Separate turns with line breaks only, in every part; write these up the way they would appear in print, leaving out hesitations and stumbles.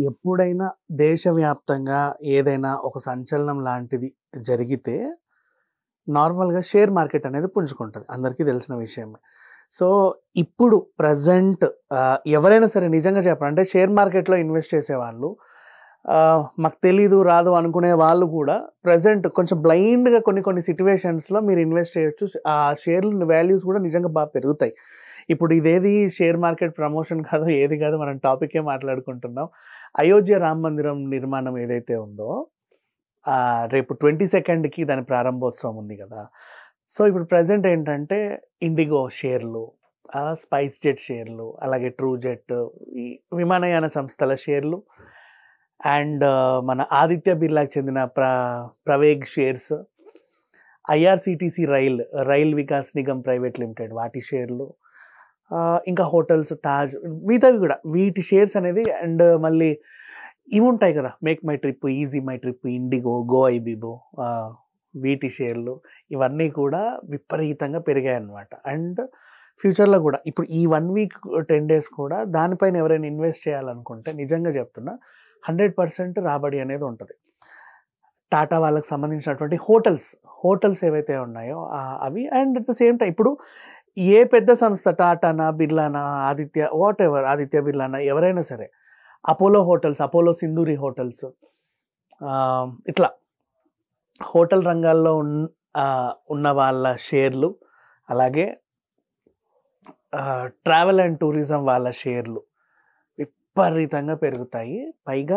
ఎప్పుడైనా దేశవ్యాప్తంగా ఏదైనా ఒక సంచలనం లాంటిది జరిగితే, నార్మల్‌గా షేర్ మార్కెట్ అనేది పుంజుకుంటది. అందరికీ తెలిసిన విషయమే. సో, ఇప్పుడు ప్రెజెంట్ ఎవరైనా సరే నిజంగా చెప్పాలంటే షేర్ మార్కెట్‌లో ఇన్వెస్ట్ చేసేవాళ్ళు మాకు తెలీదు, రాదు అనుకునే వాళ్ళు కూడా ప్రెజెంట్ కొంచెం బ్లైండ్‌గా కొన్ని సిట్యుయేషన్స్‌లో మీరు ఇన్వెస్ట్ చేయొచ్చు. ఆ షేర్ల వాల్యూస్ కూడా నిజంగా పెరుగుతాయి. ఇప్పుడు ఇదేది షేర్ మార్కెట్ ప్రమోషన్ కాదు, ఏది కాదు, మనం టాపికే మాట్లాడుకుంటున్నాం. అయోధ్య రామ మందిరం నిర్మాణం ఏదైతే ఉందో, రేపు 22కి దాని ప్రారంభోత్సవం ఉంది కదా! సో, ఇప్పుడు ప్రెజెంట్ ఏంటంటే ఇండిగో షేర్లు, స్పైస్ జెట్ షేర్లు, అలాగే ట్రూ జెట్, ఈ విమానయాన సంస్థల షేర్లు అండ్ మన ఆదిత్య బిర్లాకి చెందిన Praveg shares, IRCTC rail Vikas Nigam private limited వాటి షేర్లు, ఇంకా హోటల్స్ తాజ్, మిగతావి కూడా వీటి షేర్స్ అనేది. అండ్ మళ్ళీ ఇవి ఉంటాయి కదా, make my trip, easy my trip, IndiGo, Goibibo, వీటి షేర్లు ఇవన్నీ కూడా విపరీతంగా పెరిగాయి అన్నమాట. అండ్ ఫ్యూచర్లో కూడా ఇప్పుడు ఈ 1 వీక్ 10 డేస్ కూడా దానిపైన ఎవరైనా ఇన్వెస్ట్ చేయాలనుకుంటే నిజంగా చెప్తున్నా 100% రాబడి అనేది ఉంటుంది. టాటా వాళ్ళకి సంబంధించినటువంటి హోటల్స్ ఏవైతే ఉన్నాయో అవి. And at the same time ఇప్పుడు ఏ పెద్ద సంస్థ, టాటానా, బిర్లానా, ఆదిత్య బిర్లానా, ఎవరైనా సరే, Apollo hotels, Apollo Sindhuri hotels, ఇట్లా హోటల్ రంగాల్లో ఉన్న వాళ్ళ షేర్లు, అలాగే ట్రావెల్ అండ్ టూరిజం వాళ్ళ షేర్లు విపరీతంగా పెరుగుతాయి. పైగా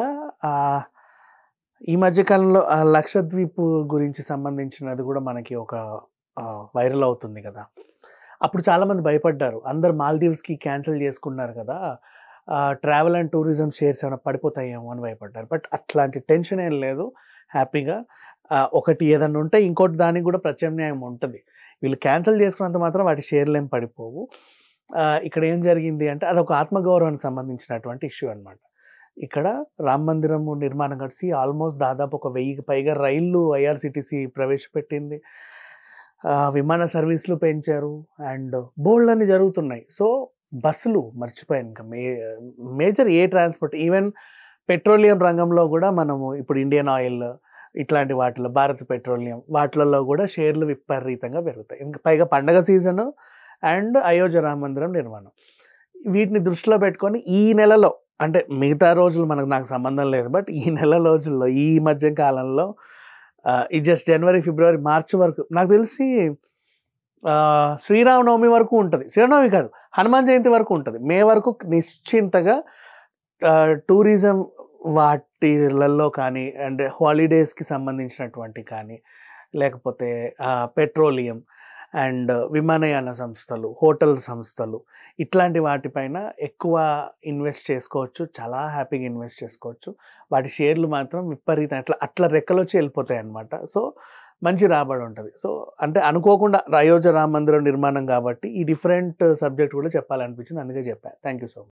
ఈ మధ్యకాలంలో లక్షద్వీప్ గురించి సంబంధించినది కూడా మనకి ఒక వైరల్ అవుతుంది కదా. అప్పుడు చాలామంది భయపడ్డారు, అందరు మాల్దీవ్స్కి క్యాన్సిల్ చేసుకున్నారు కదా, ట్రావెల్ అండ్ టూరిజం షేర్స్ ఏమైనా పడిపోతాయేమో అని భయపడ్డారు. బట్ అట్లాంటి టెన్షన్ ఏం లేదు. హ్యాపీగా ఒకటి ఏదన్నా ఉంటే ఇంకోటి దానికి కూడా ప్రత్యామ్నాయం ఉంటుంది. వీళ్ళు క్యాన్సిల్ చేసుకున్నంత మాత్రం వాటి షేర్లు ఏం పడిపోవు. ఇక్కడ ఏం జరిగింది అంటే అదొక ఆత్మగౌరవానికి సంబంధించినటువంటి ఇష్యూ అనమాట. ఇక్కడ రామ మందిరం నిర్మాణం కలిసి ఆల్మోస్ట్ దాదాపు ఒక 1000కి పైగా రైళ్ళు ఐఆర్‌సీటీసీ ప్రవేశపెట్టింది. విమాన సర్వీసులు పెంచారు అండ్ బోల్డ్ అన్ని జరుగుతున్నాయి. సో బస్సులు మర్చిపోయాను, ఇంకా మేజర్ ట్రాన్స్పోర్ట్, ఈవెన్ పెట్రోలియం రంగంలో కూడా మనము ఇప్పుడు ఇండియన్ ఆయిల్ ఇట్లాంటి వాటిలో, భారత్ పెట్రోలియం వాటిలలో కూడా షేర్లు విపరీతంగా పెరుగుతాయి. ఇంకా పైగా పండగ సీజను అండ్ అయోధ్య రామ మందిరం నిర్మాణం, వీటిని దృష్టిలో పెట్టుకొని ఈ నెలలో, అంటే మిగతా రోజులు నాకు సంబంధం లేదు, బట్ ఈ నెల రోజుల్లో, ఈ మధ్య కాలంలో, ఈ జస్ట్ జనవరి, ఫిబ్రవరి, మార్చి వరకు నాకు తెలిసి శ్రీరామనవమి వరకు ఉంటుంది. శ్రీరామనవమి కాదు, హనుమాన్ జయంతి వరకు ఉంటుంది. మే వరకు నిశ్చింతగా టూరిజం వాటిలలో కానీ, అంటే హాలిడేస్కి సంబంధించినటువంటి కానీ, లేకపోతే పెట్రోలియం అండ్ విమానయాన సంస్థలు, హోటల్ సంస్థలు, ఇట్లాంటి వాటిపైన ఎక్కువ ఇన్వెస్ట్ చేసుకోవచ్చు. చాలా హ్యాపీగా ఇన్వెస్ట్ చేసుకోవచ్చు. వాటి షేర్లు మాత్రం విపరీతం అట్లా రెక్కలొచ్చి వెళ్ళిపోతాయి అన్నమాట. సో మంచి రాబడి ఉంటుంది. సో అంటే అనుకోకుండా అయోధ్య రామ మందిరం నిర్మాణం కాబట్టి ఈ డిఫరెంట్ సబ్జెక్ట్ కూడా చెప్పాలనిపించింది, అందుకే చెప్పాను. Thank you so much.